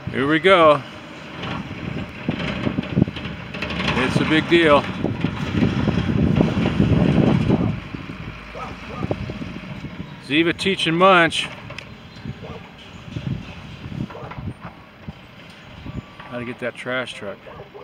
Here we go. It's a big deal. Ziva teaching Munch how to get that trash truck.